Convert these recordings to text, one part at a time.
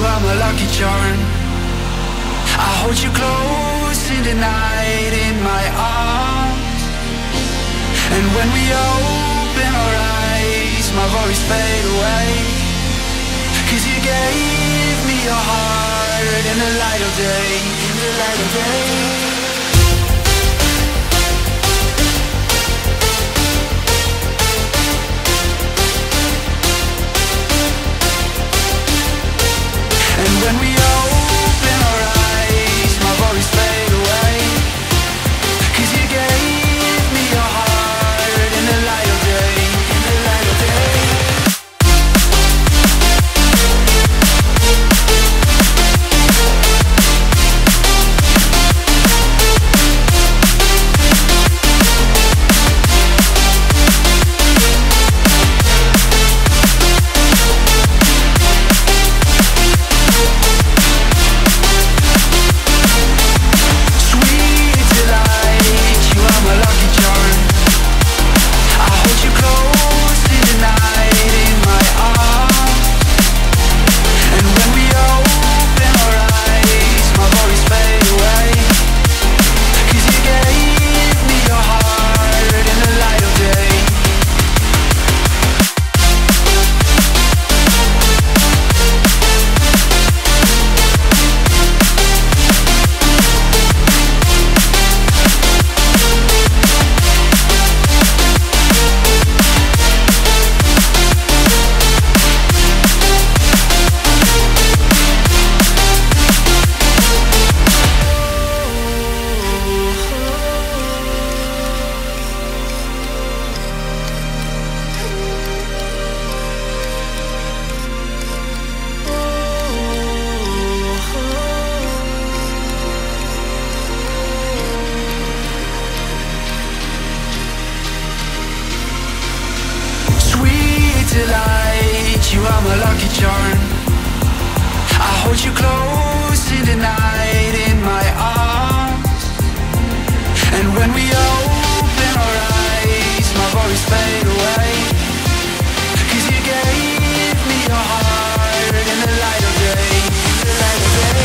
are my lucky charm. I hold you close in the night in my arms. And when we open our eyes, my worries fade away. 'Cause you gave me your heart in the light of day, in the light of day. And when we open our eyes, my worries fade away. 'Cause you gave me your heart in the light of day, in the light of day. Delight, you are my lucky charm. I hold you close in the night in my arms. And when we open our eyes, my worries fade away. 'Cause you gave me your heart in the light of day, in the light of day.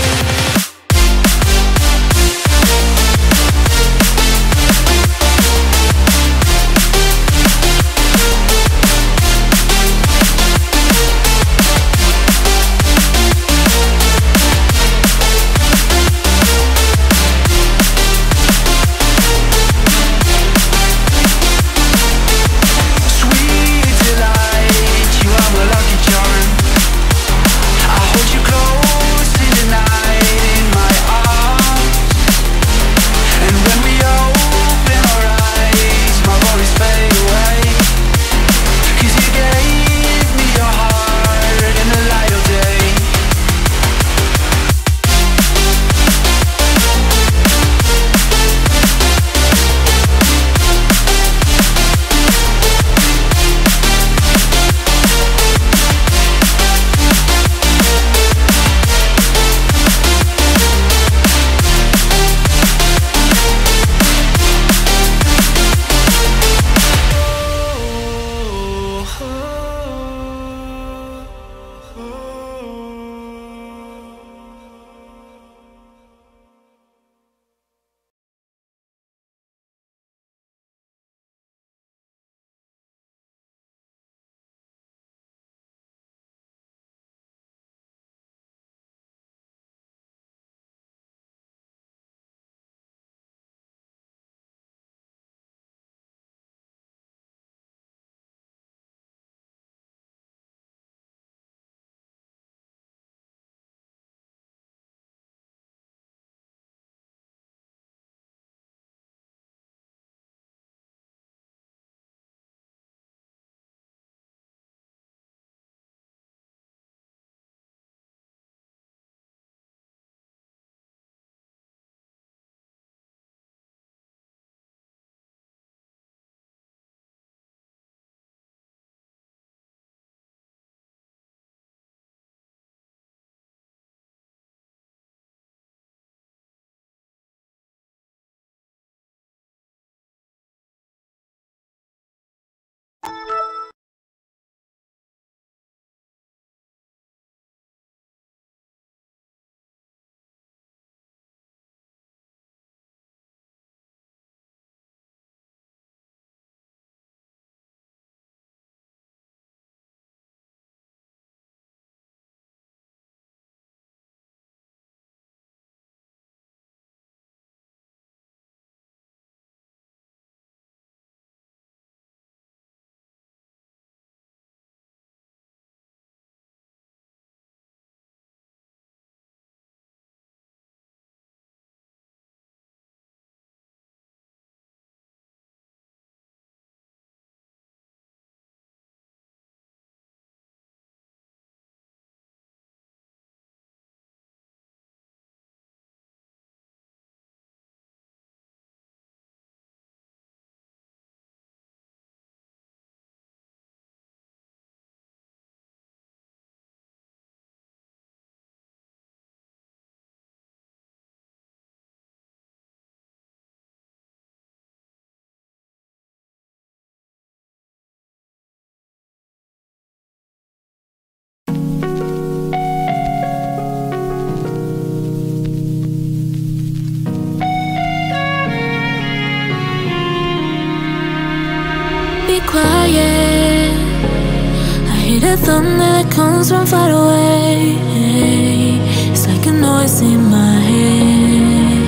be quiet. I hear the thunder that comes from far away. It's like a noise in my head.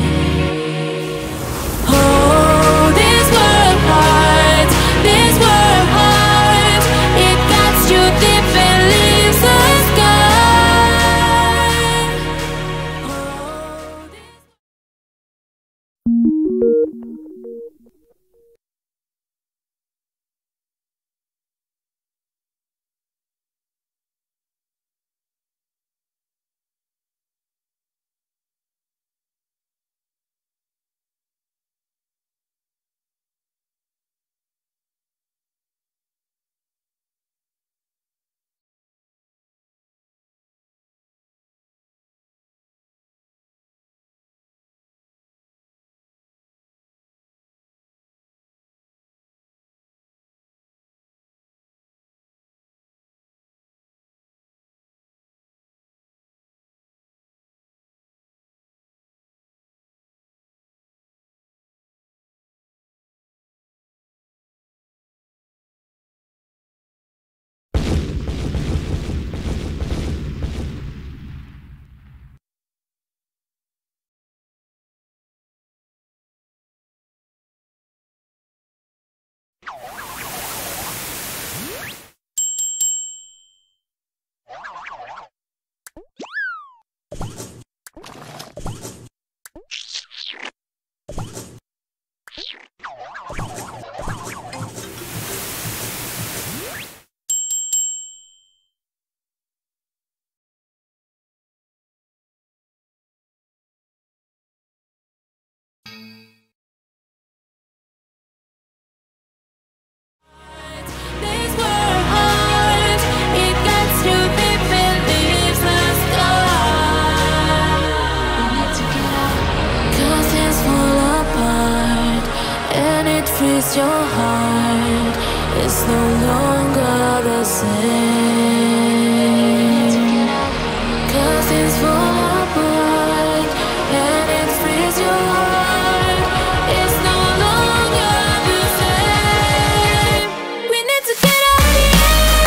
Oh, this world hurts, this world hurts. It cuts you deep and leaves a scar. Oh, this world hurts. It cuts you deep and leaves a scar. We need to get out. 'Cause things fall apart and it frees your heart. It's no longer the same. 'Cause things fall apart and it frees your heart. It's no longer the same. We need to get out of here.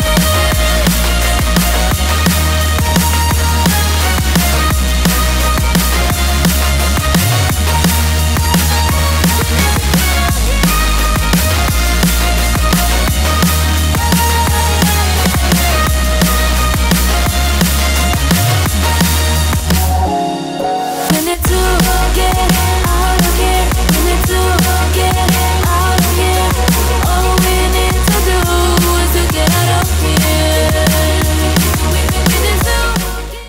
We need to get out of here. We need to get out of here. All we need to do is to get out of here. We need to get.